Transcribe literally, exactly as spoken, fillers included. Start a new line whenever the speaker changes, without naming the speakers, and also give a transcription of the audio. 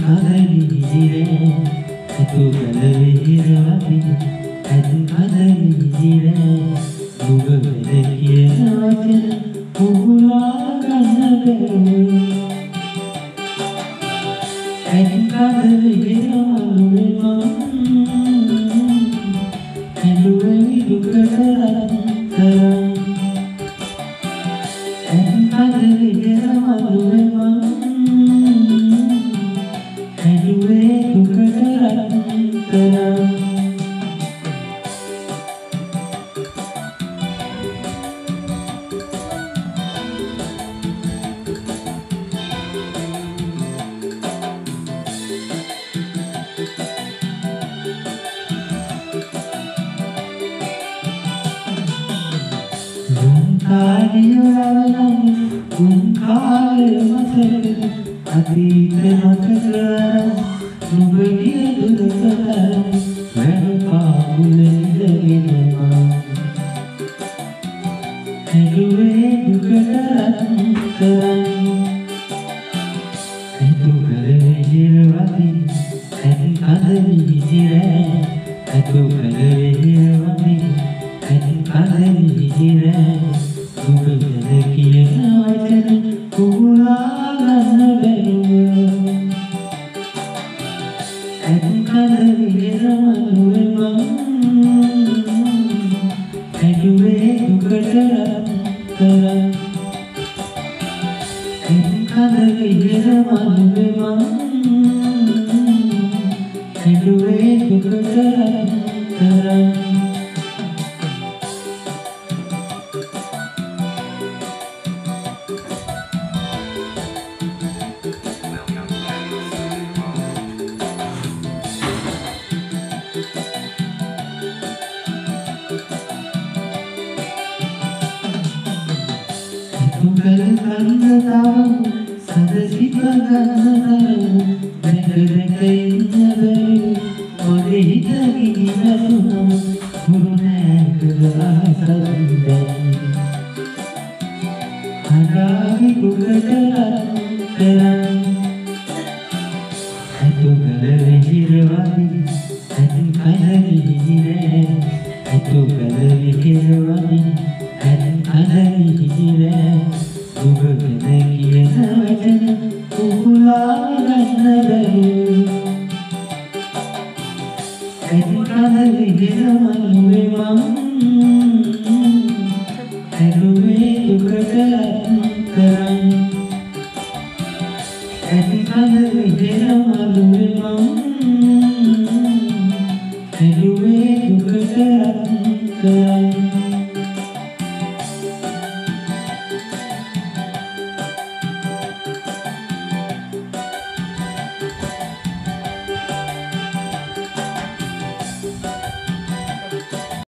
කලවිහිරේ ඇතු කලවිහිරවි ඇතු කලවිහිරේ නුඹ වෙද කියන වචන පුහුලා ගන්න බැරුව ඇතු කලවිහිරවලුවේ මම ඇලුවේ දුකට රත්තරන් ඇතු කලවිහිරවලුවේ මම ඇලුවේ දුකට රත්තරන් කාරියවලම් කුංකාරය මතකද අතීත මතකවර නුඹගේ දුරකතරම් වැව පාමුලෙදගෙනවා ඇලුවේ දුකට රත්තරන් ඇතු කලවිහිරවති ඇති කලවිහිරේ ඇතු කලවිහිරවති ඇති කලවිහිරේ නුඹ වෙද කියන වචන පුහුලා ගන්න බැරුව ඇති කලවිහිරවලුවේ මම ඇලුවේ දුකට රත්තරන් ඇති කලවිහිරවලුවේ මම ඇලුවේ දුකට රත්තරන් කල කන්නතාව සදසිප ගන්නතරම දැක දැක ඉන්න බැරි මොලේ හිත ගිනිනතුනම මුරුනෑකද අහසන්දැයි අඩාවි දුකට රත්තරන් ඇතු කලවිහිරවති ඇති කලවිහිරේ ඇතු කලවිහිරවති ඇති කලවිහිරේ නුඹ වෙද කියන වචන පුහුලා ගන්න බැරුව ඇති කලවිහිරවලුවේ මම ඇලුවේ දුකට රත්තරන් ඇති කලවිහිරවලුවේ මම ඇලුවේ දුකට රත්තරන්